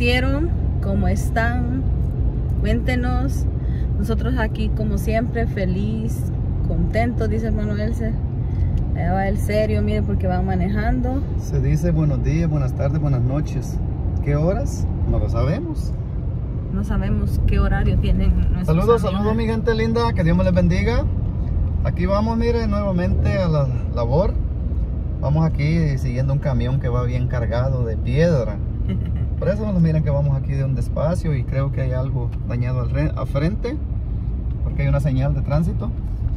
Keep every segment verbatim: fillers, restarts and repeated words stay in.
amanecieron? ¿Cómo están? Cuéntenos. Nosotros aquí como siempre, feliz, contento, dice hermano Elcer. Allá va el serio, mire, porque van manejando. Se dice buenos días, buenas tardes, buenas noches. ¿Qué horas? No lo sabemos. No sabemos qué horario tienen nuestros Saludos, amigos. saludos mi gente linda, que Dios me les bendiga. Aquí vamos, mire, nuevamente a la labor. Vamos aquí siguiendo un camión que va bien cargado de piedra. Por eso nos miran que vamos aquí de un despacio y creo que hay algo dañado al, re al frente, porque hay una señal de tránsito.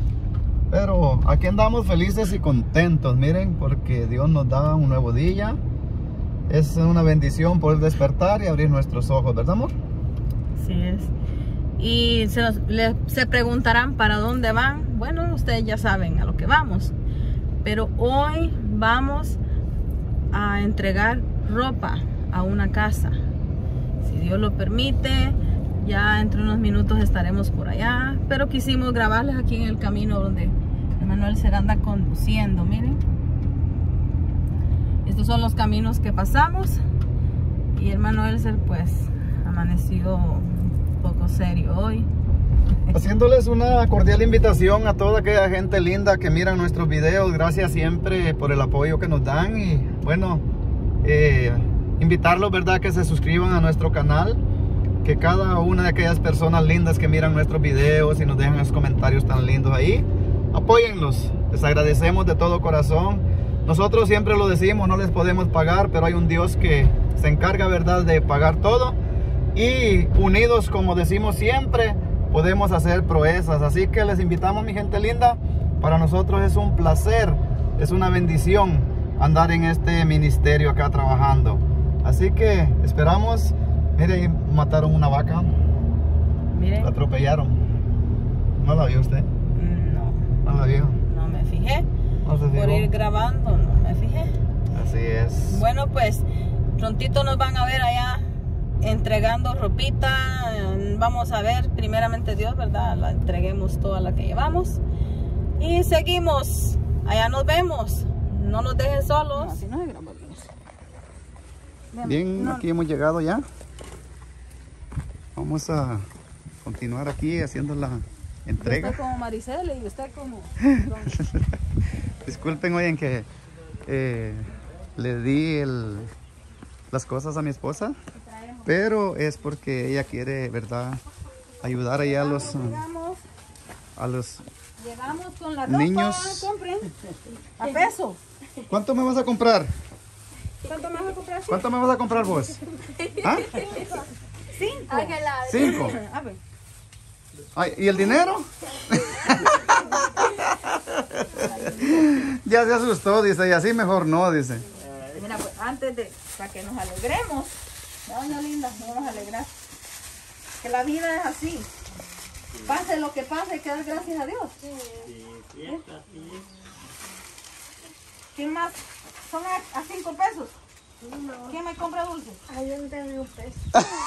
Pero aquí andamos felices y contentos, miren, porque Dios nos da un nuevo día. Es una bendición poder despertar y abrir nuestros ojos, ¿verdad, amor? Así es. Y se, nos, le, se preguntarán para dónde van. Bueno, ustedes ya saben a lo que vamos. Pero hoy vamos a entregar ropa a una casa. Si Dios lo permite, ya entre unos minutos estaremos por allá. Pero quisimos grabarles aquí en el camino donde Manuel se anda conduciendo. Miren. Estos son los caminos que pasamos. Y el Manuel pues amaneció un poco serio hoy. Haciéndoles una cordial invitación a toda aquella gente linda que mira nuestros videos. Gracias siempre por el apoyo que nos dan. Y bueno, eh, invitarlos, ¿verdad?, que se suscriban a nuestro canal. Que cada una de aquellas personas lindas que miran nuestros videos y nos dejan esos comentarios tan lindos ahí, apóyenlos. Les agradecemos de todo corazón. Nosotros siempre lo decimos, no les podemos pagar, pero hay un Dios que se encarga, ¿verdad?, de pagar todo. Y unidos, como decimos siempre, podemos hacer proezas. Así que les invitamos, mi gente linda. Para nosotros es un placer, es una bendición andar en este ministerio acá trabajando. Así que esperamos. Mire, mataron una vaca. Mire. La atropellaron. ¿No la vio usted? No. ¿No la vio? No me fijé. ¿No se fijó? Por ir grabando, no me fijé. Así es. Bueno, pues prontito nos van a ver allá entregando ropita. Vamos a ver, primeramente Dios, ¿verdad? La entreguemos toda la que llevamos. Y seguimos. Allá nos vemos. No nos dejen solos. No, así no se graba bien. Bien, no. Aquí hemos llegado ya. Vamos a continuar aquí haciendo la entrega. Usted como Maricela y usted como... Disculpen, oyen que eh, le di el, las cosas a mi esposa, pero es porque ella quiere, ¿verdad?, ayudar allá a los, llegamos, a los llegamos con la ropa, niños. compren a peso. ¿Cuánto me vas a comprar? ¿Cuánto me vas a comprar? ¿Cuánto me vas a comprar vos? ¿Ah? Cinco. Cinco. A ver. Ay, ¿y el dinero? Ya se asustó, dice, y así mejor no, dice. Mira, pues antes de, para que nos alegremos, doña linda, nos vamos a alegrar. Que la vida es así. Pase lo que pase, hay que dar gracias a Dios. ¿Eh? ¿Quién más? ¿Son a, a cinco pesos? No. ¿Quién me compra dulces? Ay, yo no tengo un peso.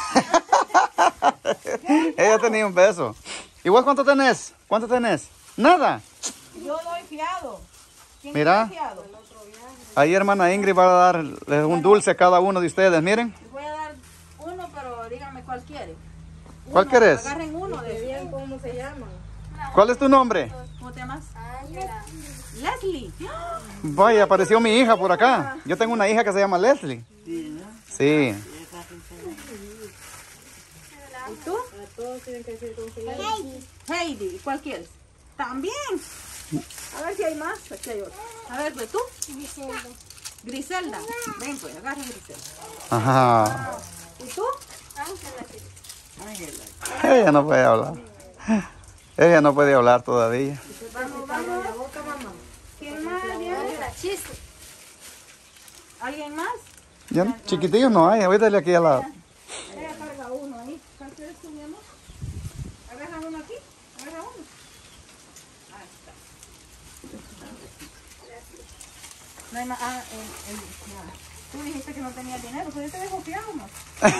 Ella tenía un peso. ¿Y vos cuánto tenés? ¿Cuánto tenés? Nada. Yo doy fiado. ¿Quién Mira. doy fiado? Ahí hermana Ingrid va a darle un dulce a cada uno de ustedes, miren. Les voy a dar uno, pero díganme cuál quiere. Uno, ¿Cuál querés? Agarren uno de Bien, ¿cómo se llama? ¿Cuál es tu nombre? ¿Cómo te llamas? Ángela. Leslie. Vaya, apareció mi hija por acá. Yo tengo una hija que se llama Leslie. Sí. ¿Y tú? Todos tienen que decir cómo se llama. Heidi. ¿Y cuál quieres? También. A ver si hay más. Aquí hay otro. A ver, pues tú. Griselda. Griselda. Ven, pues, agarra Griselda. Ajá. ¿Y tú? Ángela. Ella no puede hablar. Ella no puede hablar todavía. Vamos, vamos. La boca, mamá. ¿Quién más? Ángela, chiste. ¿Alguien más? Ya, chiquitillos no hay. Ahorita aquí a la... Ella carga uno ahí. ¿Cuál quieres tú, mi amor? Agarra uno aquí. Agarra uno. Ahí está. No hay más. Ah, el, el, no. Tú dijiste que no tenía dinero, pero yo te dejo fiado, amor.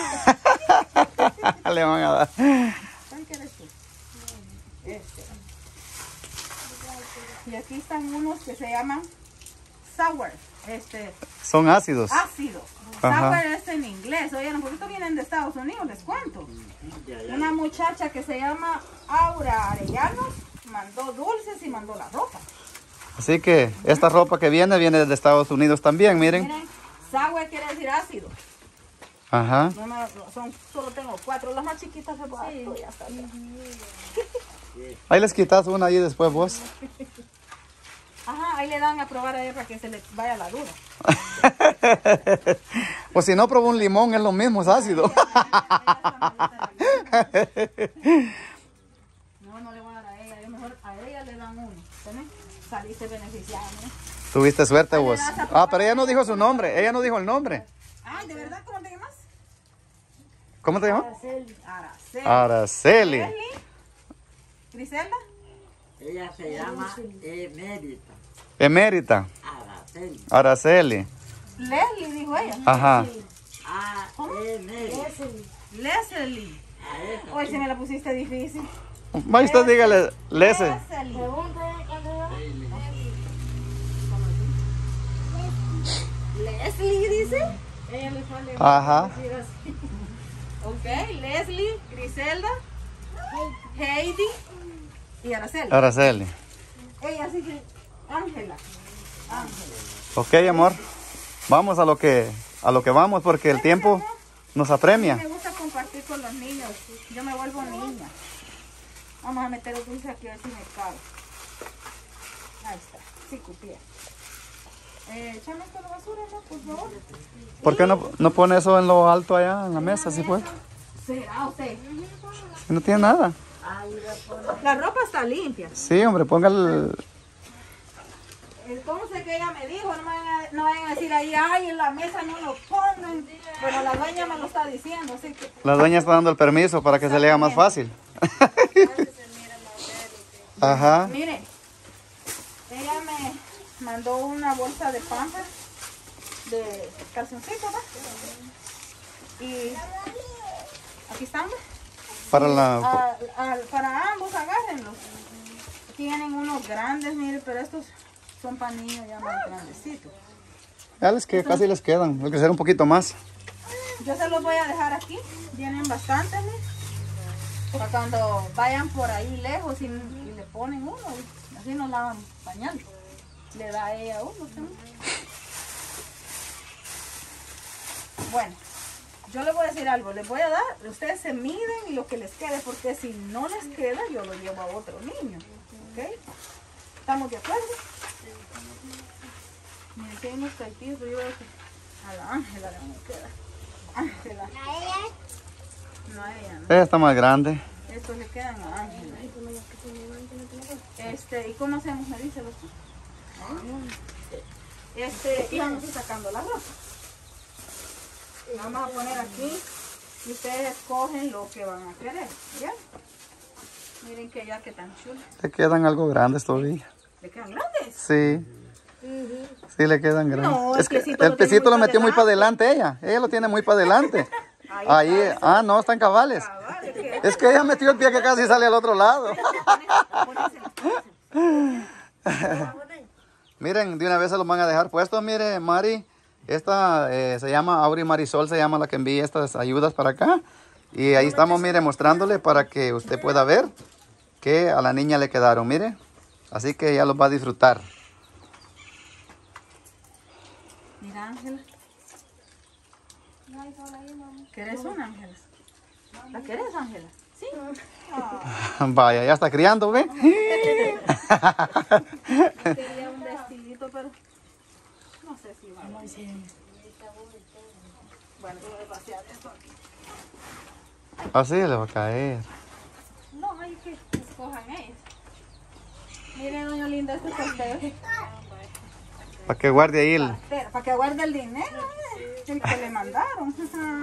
Le van a dar. ¿Cuál quieres tú? Este. Y aquí están unos que se llaman sour. este, Son ácidos. ácidos. Ajá. Sour es en inglés. Oigan, porque estos vienen de Estados Unidos, les cuento. Una muchacha que se llama Aura Arellanos mandó dulces y mandó la ropa. Así que esta ropa que viene, viene de Estados Unidos también, miren. Miren, sour quiere decir ácido. Ajá. No me- son, solo tengo cuatro, las más chiquitas se van. Sí. Ya está. Ahí les quitas una ahí después vos. Ajá, ahí le dan a probar a ella para que se le vaya la duda. O si no, probó un limón, es lo mismo, es ácido. No, no le voy a dar a ella, yo mejor a ella le dan uno. ¿Tenés? Saliste beneficiada, ¿no? Tuviste suerte vos. Ah, pero ella no dijo su nombre, ella no dijo el nombre. Ay, ¿de verdad cómo te llamas? ¿Cómo te llamas? Araceli. Araceli. Araceli. ¿Griselda? Ella se llama Emérita. Emérita. Araceli. Araceli. Leslie, dijo ella. Ajá. A Emérita. Leslie. Hoy se me la pusiste difícil. Va, usted dígale, Lese. Leslie. Leslie dice. Ella le sale. Ajá. Ok, Leslie, Griselda, Heidi y Araceli. Araceli. Ella sí que Ángela. Ángela. Ok, amor. Vamos a lo que a lo que vamos porque el tiempo nos apremia. Me gusta compartir con los niños. Yo me vuelvo niña. Vamos a meter el dulce aquí a ver si me cabe. Ahí está. Sí, cupía. Eh, échame esto a la basura, ¿no? Por favor. ¿Por qué no, no pone eso en lo alto allá en la mesa, si puede? ¿Será usted? Si no tiene nada. La ropa está limpia. Sí, hombre, ponga el... El dulce que ella me dijo, no, me vayan a, no vayan a decir ahí, ay, en la mesa no lo pongan. Pero la dueña me lo está diciendo, así que... La dueña está dando el permiso para que se le haga más fácil. Ajá. Mire, ella me mandó una bolsa de Pampers de calzoncito, ¿verdad? Y aquí están, ¿ves? Para la... A- a- para ambos, agárrenlos. Tienen unos grandes, mire, pero estos son para niños ya más grandecitos. Ya les que casi les quedan. Hay que hacer un poquito más. Yo se los voy a dejar aquí. Vienen bastantes, mire. Para cuando vayan por ahí lejos y, y le ponen uno. Así no lavan pañal. Le da a ella uno también. Bueno, yo les voy a decir algo. Les voy a dar, ustedes se miden y lo que les quede, porque si no les queda, yo lo llevo a otro niño. ¿Ok? ¿Estamos de acuerdo? Miren, si hay unos caipitos, pero yo veo que a la Ángela le van a quedar. Ángela. No a ella, no. Ella está más grande. Estos le quedan a Ángela. Este, ¿y cómo hacemos? Me dice los Este, y vamos a ir sacando la ropa. Vamos a poner aquí y ustedes escogen lo que van a querer. ¿Ya? Miren que ya que tan chulo. Le quedan algo grandes todavía. ¿Le quedan grandes? Sí. Sí, le quedan grandes. No, el es que piecito el lo tiene piecito muy lo metió muy para adelante. adelante ella. Ella lo tiene muy para adelante. Ahí Ahí, está, eso. ah, no, están cabales. Ah, vale, ¿qué? Es que ella metió el pie que casi sale al otro lado. Pónesela, pónesela. Miren, de una vez se los van a dejar puestos. Mire, Mari, esta eh, se llama Auri Marisol, se llama la que envía estas ayudas para acá. Y ahí estamos, mire, mostrándole para que usted pueda ver que a la niña le quedaron, mire. Así que ella los va a disfrutar. Mira, Ángela. ¿Querés una, Ángela? ¿La querés, Ángela? Sí. Vaya, ya está criando, ¿ve? Quería un vestidito, pero no sé si va. Bueno, yo voy a vaciar esto aquí. Así le va a caer. No, hay que escojan ellos. Miren, doña Linda, este es el usted. Para que guarde ahí el... Para que guarde el dinero, eh, el que le mandaron.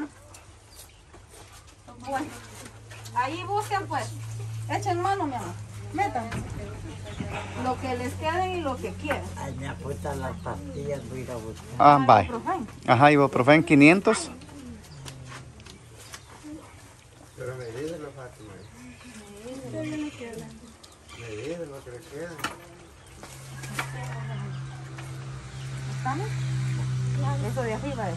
Bueno, ahí busquen pues. Echen mano, mi amor. Metan. Lo que les quede y lo que quieran. Ay, me apuesta las pastillas, voy a ir a buscar. Ah, vaya. Ibuprofen. Ajá, ibuprofen quinientos. Pero me dicen lo Fátima. Me dicen lo que le queda. ¿Estamos? Eso de arriba es.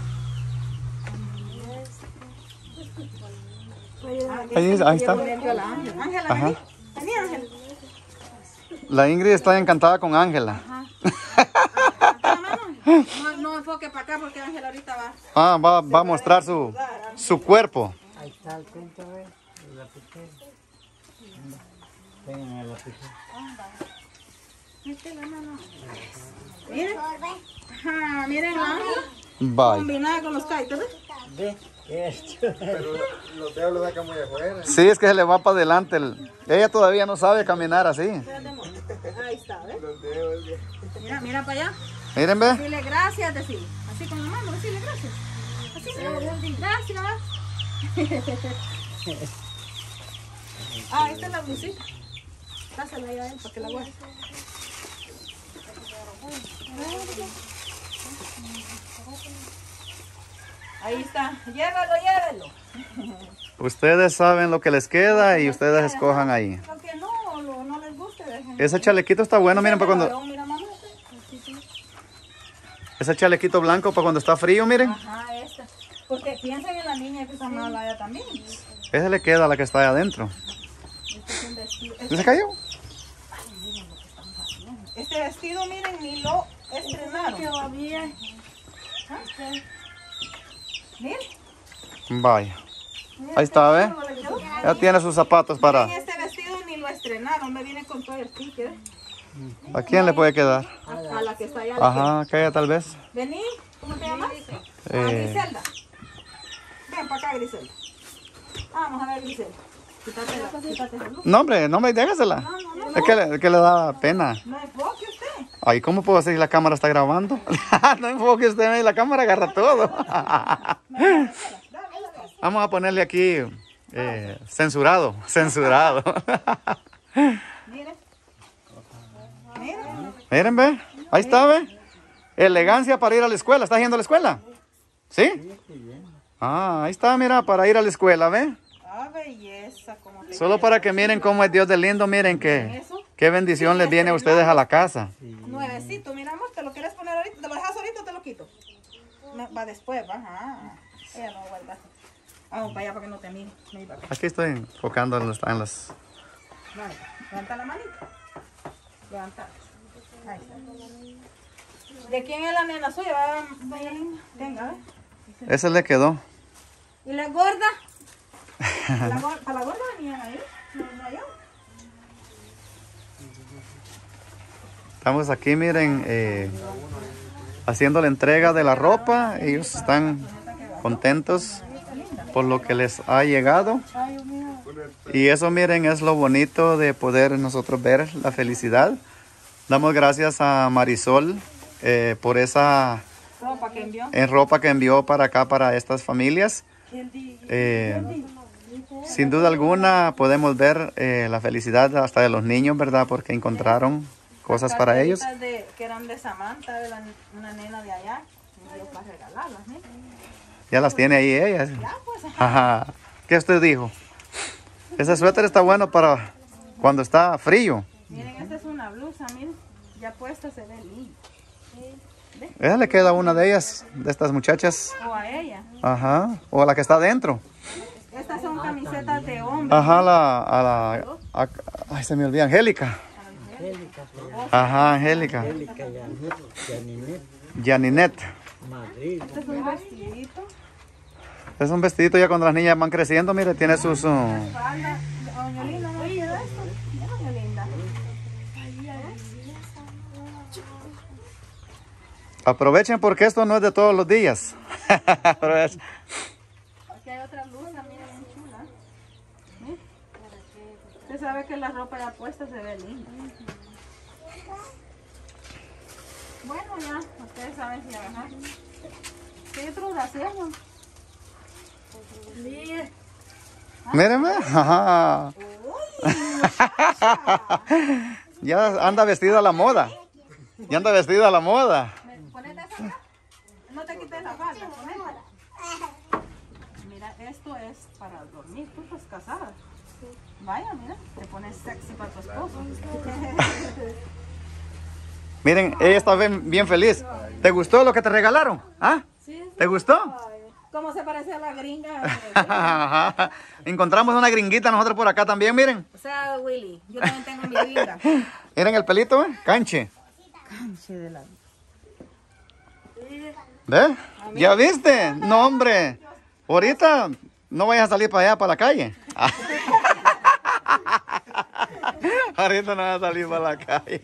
Ahí, ahí está. Ángela, Ángela, Ajá. vení. Vení, Ángela. La Ingrid está encantada con Ángela. La mano. No, no enfoque para acá porque Ángela ahorita va. Ah, va, va a mostrar su, su cuerpo. Ahí está el cuento, ¿ves? El lapicero. Tengan el lapicero. Mete la mano. Miren. Ajá, miren la Ángela. Bye. Combinada con los kaitos, ¿ves? Ve, esto. Pero los dedos los sacan muy afuera. Sí, es que se le va para adelante. el- Ella todavía no sabe caminar así. Espérate, amor. Ahí está, ¿ves? Los dedos. Mira, mira para allá. Miren, ve. Dile gracias, decir. Así con la mano, decirle gracias. Así, gracias. Ah, esta es la blusita. Dásela ahí a él para que la guarde. Ahí está. Llévalo, llévelo. Ustedes saben lo que les queda y ustedes escojan ahí. Lo que no, lo, no les guste, dejen. Ese chalequito está bueno, miren, para cuando... Mira, mamá. Ese chalequito blanco para cuando está frío, miren. Ajá, esta. Porque piensen en la niña que está mala allá también. Ese le queda a la que está ahí adentro. Este es un vestido. ¿Y se cayó? Este vestido, miren, ni lo estrenaron. Todavía. Miren. Vaya. Ahí está, ¿ve? Ya tiene sus zapatos para... Miren, este vestido ni lo estrenaron. Me viene con todo el ticket. ¿A quién le puede quedar? A la que está allá. Ajá, aquella tal vez. Vení. ¿Cómo te llamas? Ah, Eh. Griselda. Ven para acá, Griselda. Vamos a ver, Griselda. Quítate la, quítate la luz. No, hombre, no me déjesela. Es que, le- es que le da pena. No enfoque usted. Ay, ¿cómo puedo hacer si la cámara está grabando? No enfoque usted, la cámara agarra todo. Vamos a ponerle aquí eh, censurado, censurado. Miren. Miren. Miren, ve, ahí está, ve. Elegancia para ir a la escuela. ¿Estás yendo a la escuela? ¿Sí? Ah, ahí está, mira, para ir a la escuela, ve. Ah, belleza. Como te Solo para que miren cómo es Dios de lindo, miren que qué bendición les viene a ustedes a la casa. Nuevecito, mira, amor, ¿te lo quieres poner ahorita? ¿Te lo dejas ahorita o te lo quito? No, va después, va. Ajá. Ella no guarda. Vamos para allá para que no te mire. Vení para acá. Aquí estoy enfocando en las... en las- Vale, levanta la manita. Levanta. Ahí está. ¿De quién es la nena suya? Va, ven, venga, ¿eh? Ese le quedó. ¿Y la gorda? ¿La gor- ¿A la gorda venían ahí? ¿No, no yo? Estamos aquí, miren, eh, haciendo la entrega de la ropa. Ellos están contentos por lo que les ha llegado. Y eso, miren, es lo bonito de poder nosotros ver la felicidad. Damos gracias a Marisol eh, por esa Ropa que envió. eh, ropa que envió para acá, para estas familias. Eh, sin duda alguna podemos ver eh, la felicidad hasta de los niños, ¿verdad? Porque encontraron cosas para ellos. Carteritas de, que eran de Samantha, de la, una nena de allá. Y Dios va a regalarlas, ¿eh? Ya las tiene ahí ellas. Ya, pues. Ajá. ¿Qué usted dijo? Ese suéter está bueno para cuando está frío. Miren, esta es una blusa, miren. Ya puesta se ve linda. Ella le queda a una de ellas, de estas muchachas. O a ella. Ajá. O a la que está adentro. Estas son camisetas de hombre. Ajá, la, a la... a- ay, se me olvida, Angélica. Angélica, se llama. Ajá, Angélica. Angélica, Janet, Janinet, Janinet. Madrid. Este es un vestidito. Es un vestidito ya cuando las niñas van creciendo, mire, tiene sus... uh, Falda. Doña Linda, ¿no quiere esto? Mira, doña Linda. aprovechen porque esto no es de todos los días. Aprovechen. Aquí hay otra blusa, miren, bien chula. ¿Eh? Usted sabe que la ropa ya puesta se ve linda. Bueno, ya, ustedes saben si agarrar. ¿Qué otro hacemos? Mírenme. Ajá. Ya anda vestida a la moda. Ya anda vestida a la moda. Ponete esa acá. No te quites la falda, ponete. Mira, esto es para dormir. Tú estás casada. Vaya, mira, te pones sexy para tu esposo. Miren, ella está bien, bien feliz. ¿Te gustó lo que te regalaron? ¿Ah? Sí. ¿Te gustó? ¿Cómo se parece a la gringa? Ajá. Encontramos una gringuita nosotros por acá también, miren. O sea, Willy, yo también tengo mi gringa. Miren el pelito, ¿eh? Canche. Canche de la... ¿Ves? ¿Ya viste? No, hombre. Ahorita no vayas a salir para allá, para la calle. Ahorita no vas a salir para la calle.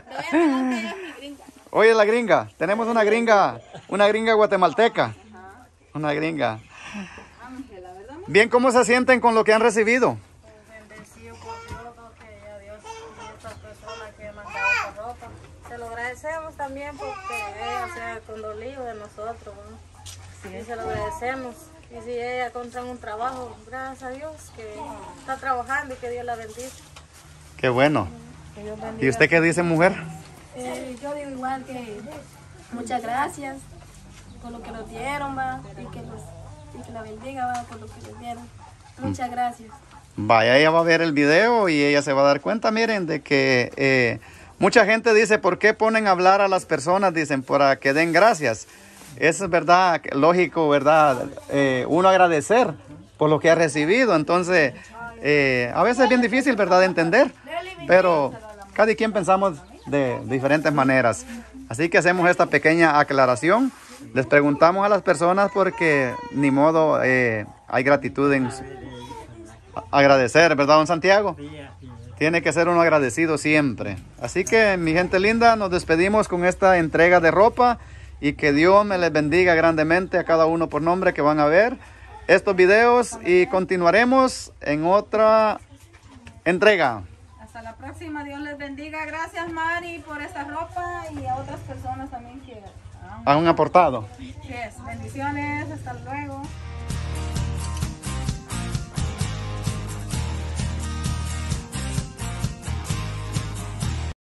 Oye, la gringa. Tenemos una gringa, una gringa guatemalteca. Una gringa. Bien, ¿cómo se sienten con lo que han recibido? Bendecido por Dios, porque a Dios y estas personas que mandado por ropa. Se lo agradecemos también porque ella se ha condolido de nosotros, ¿no? Sí, se lo agradecemos. Y si ella encuentra un trabajo, gracias a Dios que está trabajando y que Dios la bendiga. Qué bueno. Que Dios bendiga. ¿Y usted qué dice, mujer? Eh, yo digo igual que muchas gracias por lo que nos dieron, va, y que, los, y que la bendiga, va, por lo que les dieron. Muchas gracias. Vaya, ella va a ver el video y ella se va a dar cuenta, miren, de que eh, mucha gente dice, ¿por qué ponen a hablar a las personas? Dicen, para que den gracias. Eso es verdad, lógico, ¿verdad? Eh, uno agradecer por lo que ha recibido. Entonces, eh, a veces es bien difícil, ¿verdad?, de entender. Pero cada quien pensamos de diferentes maneras. Así que hacemos esta pequeña aclaración. Les preguntamos a las personas porque ni modo eh, hay gratitud en agradecer, ¿verdad, don Santiago? Tiene que ser uno agradecido siempre. Así que, mi gente linda, nos despedimos con esta entrega de ropa y que Dios me les bendiga grandemente a cada uno por nombre que van a ver estos videos y continuaremos en otra entrega. Hasta la próxima, Dios les bendiga. Gracias, Mari, por esta ropa y a otras personas también que Han aportado. Yes, bendiciones, hasta luego.